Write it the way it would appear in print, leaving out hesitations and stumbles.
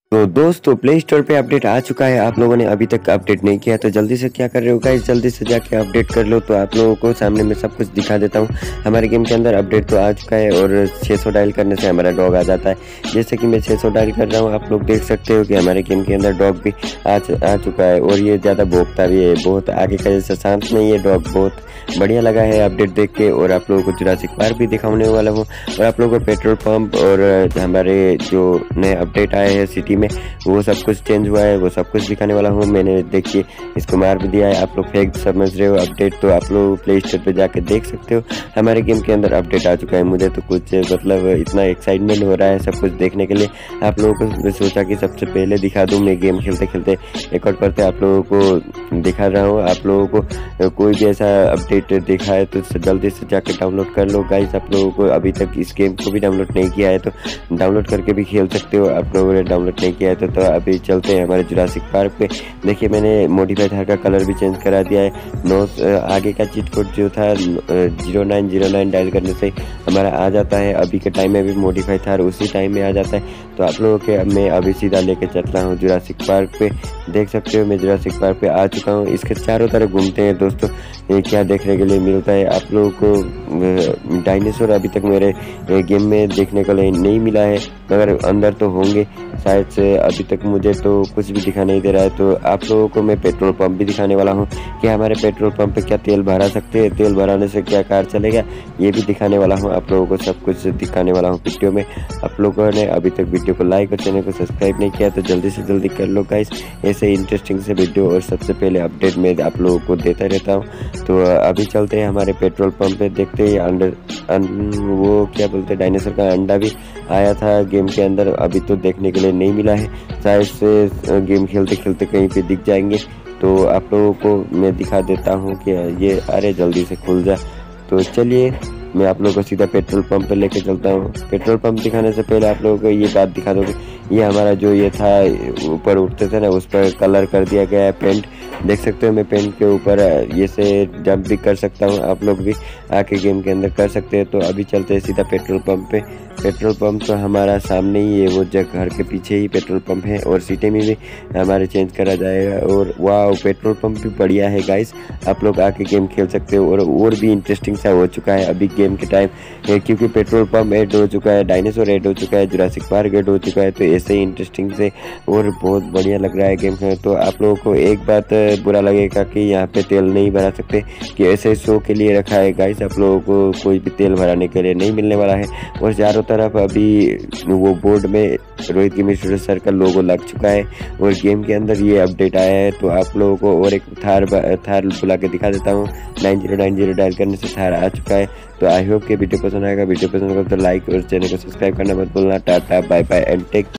तो दोस्तों play store पे अपडेट आ चुका है। आप लोगों ने अभी तक अपडेट नहीं किया तो जल्दी से क्या कर रहे हो गाइस, जल्दी से जाके अपडेट कर लो। तो आप लोगों को सामने में सब कुछ दिखा देता हूँ। हमारे गेम के अंदर अपडेट तो आ चुका है और 600 डायल करने से हमारा डॉग आ जाता है। जैसे कि मैं 600 डायल कर रहा हूँ, आप लोग देख सकते हो कि हमारे गेम के अंदर डॉग भी आ चुका है और ये ज़्यादा भौंकता भी है, बहुत आगे का जैसा शांत नहीं है डॉग। बहुत बढ़िया लगा है अपडेट देख के। और आप लोगों को जुरासिक पार्क भी दिखाने वाला हूँ और आप लोगों को पेट्रोल पंप और हमारे जो नए अपडेट आए हैं सिटी में वो सब कुछ चेंज हुआ है, वो सब कुछ दिखाने वाला हूँ। मैंने देखिए इसको मार भी दिया है। आप लोग फेक समझ रहे हो अपडेट, तो आप लोग प्ले स्टोर पे जाके देख सकते हो। हमारे गेम के अंदर अपडेट आ चुका है। मुझे तो कुछ मतलब इतना एक्साइटमेंट हो रहा है सब कुछ देखने के लिए। आप लोगों को मैं सोचा कि सबसे पहले दिखा दूँ। मैं गेम खेलते खेलते रिकॉर्ड करते आप लोगों को दिखा रहा हूँ। आप लोगों को कोई भी ऐसा अपडेट देखा है तो जल्दी से जाके डाउनलोड कर लो गाइस। आप लोगों को अभी तक इस गेम को भी डाउनलोड नहीं किया है तो डाउनलोड करके भी खेल सकते हो। आप लोगों ने डाउनलोड नहीं किया है तो अभी चलते हैं हमारे जुरासिक पार्क पे। देखिए मैंने मॉडिफाई थार का कलर भी चेंज करा दिया है। नो आगे का चीट कोड जो था 0909 डायल करने से हमारा आ जाता है। अभी के टाइम में भी मॉडिफाई थार उसी टाइम में आ जाता है। तो आप लोगों के मैं अभी सीधा लेके चल रहा हूँ जुरासिक पार्क पे। देख सकते हो मैं जुरासिक पार्क पे आ चुका हूँ। इसके चारों तरफ घूमते हैं दोस्तों, ये क्या देखने के लिए मिलता है। आप लोगों को डायनासोर अभी तक मेरे गेम में देखने को नहीं मिला है, मगर अंदर तो होंगे शायद से। अभी तक मुझे तो कुछ भी दिखा नहीं दे रहा है। तो आप लोगों को मैं पेट्रोल पंप भी दिखाने वाला हूँ कि हमारे पेट्रोल पंप पे क्या तेल भरा सकते हैं, तेल भराने से क्या कार चलेगा, ये भी दिखाने वाला हूँ। आप लोगों को सब कुछ दिखाने वाला हूँ वीडियो में। आप लोगों ने अभी तक वीडियो को लाइक और चैनल को सब्सक्राइब नहीं किया तो जल्दी से जल्दी कर लो गाइस। ऐसे इंटरेस्टिंग से वीडियो और सबसे पहले अपडेट में आप लोगों को देता रहता हूँ। तो अभी चलते हैं हमारे पेट्रोल पंप पे। देखते ही वो क्या बोलते हैं डायनासोर का अंडा भी आया था गेम के अंदर, अभी तो देखने के लिए नहीं मिला है। शायद से गेम खेलते खेलते कहीं पे दिख जाएंगे तो आप लोगों को मैं दिखा देता हूँ कि ये अरे जल्दी से खुल जा। तो चलिए मैं आप लोगों को सीधा पेट्रोल पंप पे लेके चलता हूँ। पेट्रोल पंप दिखाने से पहले आप लोगों को ये बात दिखा दो कि ये हमारा जो ये था ऊपर उठते थे ना, उस पर कलर कर दिया गया है पेंट। देख सकते हो मैं पेंट के ऊपर ये से जंप भी कर सकता हूँ। आप लोग भी आके गेम के अंदर कर सकते हैं। तो अभी चलते हैं सीधा पेट्रोल पंप पे। पेट्रोल पंप तो हमारा सामने ही है, वो जगह घर के पीछे ही पेट्रोल पंप है और सीटें में भी हमारे चेंज करा जाएगा। और वाह पेट्रोल पंप भी बढ़िया है गाइस, आप लोग आके गेम खेल सकते हो। और भी इंटरेस्टिंग सा हो चुका है अभी गेम के टाइम, क्योंकि पेट्रोल पंप ऐड हो चुका है, डायनासोर ऐड हो चुका है, जुरासिक पार्क ऐड हो चुका है। तो ऐसे ही इंटरेस्टिंग से और बहुत बढ़िया लग रहा है गेम में। तो आप लोगों को एक बात बुरा लगेगा कि यहाँ पे तेल नहीं भरा सकते, कि ऐसे शो के लिए रखा है गाइस। आप लोगों को कोई भी तेल भराने के लिए नहीं मिलने वाला है। और चारों तरफ अभी वो बोर्ड में रोहित केमिस्ट्री सर का लोगो लग चुका है और गेम के अंदर ये अपडेट आया है। तो आप लोगों को और एक थार बुला के दिखा देता हूँ। 9090 डायल करने से थार आ चुका है। तो आई होप कि वीडियो पसंद आएगा। वीडियो पसंद आएगा तो लाइक और चैनल को सब्सक्राइब करना मत भूलना। Tata bye bye and take